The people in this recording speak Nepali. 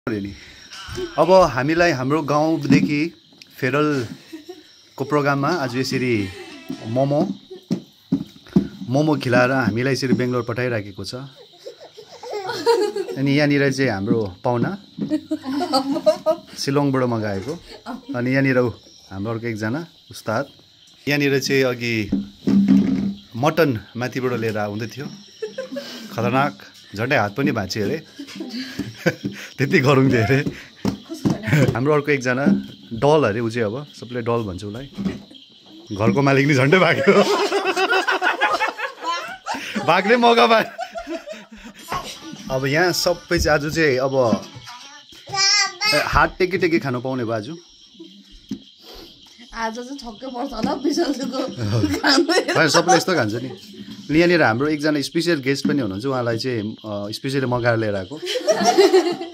अब हामीलाई हाम्रो गाउँदेखि फेरलको प्रोग्राममा आज यसरी मोमो खिलाएर हामीलाई यसरी बेङ्गलोर पठाइराखेको छ। अनि यहाँनिर चाहिँ हाम्रो पाहुना शिलङबाट मगाएको। अनि यहाँनिर हाम्रो अर्को एकजना उस्ताद यहाँनिर चाहिँ अघि मटन माथिबाट लिएर आउँदै थियो। खतरनाक, झट्टै हात पनि भाँच्यो अरे। त्यति गरौँ थियो अरे। हाम्रो अर्को एकजना डल अरे, ऊ चाहिँ अब सबैले डल भन्छ उसलाई। घरको मालिक नि झन्डै भाग्यो, भाग्ने मौका पाए। अब यहाँ सबै चाहिँ आज चाहिँ अब हात टेकी टेकी खानु पाउने भयो आज। आज चाहिँ छक्कै पर्छ होला बिसल्चोको सबैले यस्तो खान्छ नि। यहाँनिर हाम्रो एकजना स्पेसियल गेस्ट पनि हुनुहुन्छ, उहाँलाई चाहिँ स्पेसियली मगाएर लिएर आएको।